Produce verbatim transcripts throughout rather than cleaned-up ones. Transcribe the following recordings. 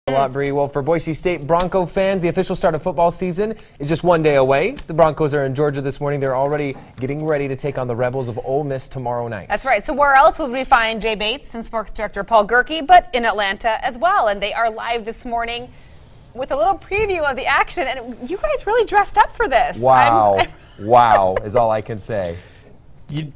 A lot, Bree. Well, for Boise State Bronco fans, the official start of football season is just one day away. The Broncos are in Georgia this morning. They're already getting ready to take on the Rebels of Ole Miss tomorrow night. That's right. So where else would we find Jay Bates and sports director Paul Gerke, but in Atlanta as well. And they are live this morning with a little preview of the action. And you guys really dressed up for this. Wow. I'm, I'm wow is all I can say. You,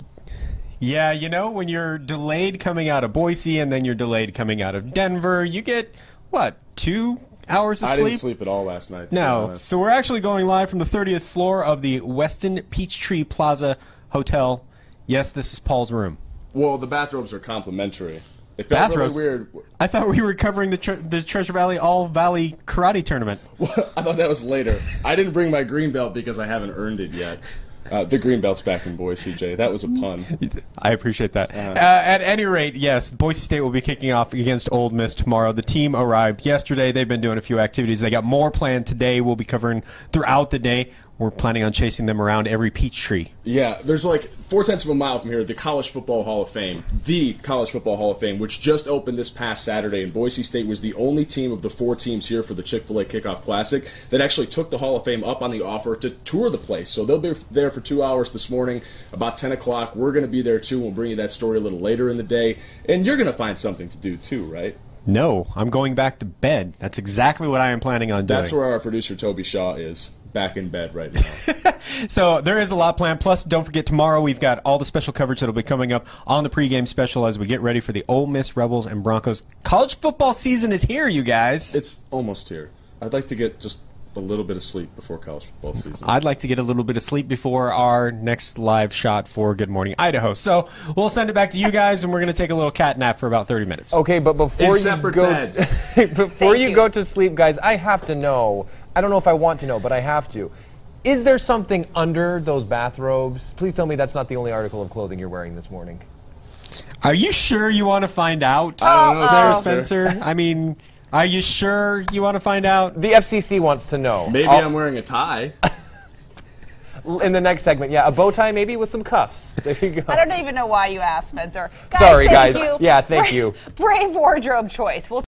yeah, you know, when you're delayed coming out of Boise and then you're delayed coming out of Denver, you get, what, two hours of I sleep? I didn't sleep at all last night. No. So we're actually going live from the thirtieth floor of the Westin Peachtree Plaza Hotel. Yes, this is Paul's room. Well, the bathrobes are complimentary. It felt Bathrobes? really weird. I thought we were covering the, tre the Treasure Valley All-Valley Karate Tournament. I thought that was later. I didn't bring my green belt because I haven't earned it yet. Uh, the green belt's back in Boise, Jay. That was a pun. I appreciate that. Uh-huh. Uh, at any rate, yes, Boise State will be kicking off against Ole Miss tomorrow. The team arrived yesterday. They've been doing a few activities. They got more planned today. We'll be covering throughout the day. We're planning on chasing them around every peach tree. Yeah, there's like four-tenths of a mile from here, the College Football Hall of Fame, the College Football Hall of Fame, which just opened this past Saturday, and Boise State was the only team of the four teams here for the Chick-fil-A Kickoff Classic that actually took the Hall of Fame up on the offer to tour the place. So they'll be there for two hours this morning, about ten o'clock. We're going to be there, too. We'll bring you that story a little later in the day. And you're going to find something to do, too, right? No, I'm going back to bed. That's exactly what I am planning on doing. That's where our producer, Toby Shaw, is. Back in bed right now. So there is a lot planned. Plus, don't forget, tomorrow we've got all the special coverage that will be coming up on the pregame special as we get ready for the Ole Miss Rebels and Broncos. College football season is here, you guys. It's almost here. I'd like to get just a little bit of sleep before college football season. I'd like to get a little bit of sleep before our next live shot for Good Morning Idaho. So we'll send it back to you guys, and we're going to take a little cat nap for about thirty minutes. Okay, but before In you separate go, beds. before you, you. go to sleep, guys, I have to know. I don't know if I want to know, but I have to. Is there something under those bathrobes? Please tell me that's not the only article of clothing you're wearing this morning. Are you sure you want to find out? I don't know, there, Spencer. Spencer. I mean, are you sure you want to find out? The F C C wants to know. Maybe I'll, I'm wearing a tie. in the next segment, yeah, a bow tie maybe with some cuffs. There you go. I don't even know why you asked, Spencer. Guys, Sorry, thank guys. You. Yeah, thank Brave, you. Brave wardrobe choice. We'll